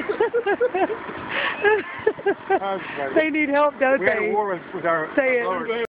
They need help, don't We they? had a war with our Say it. lower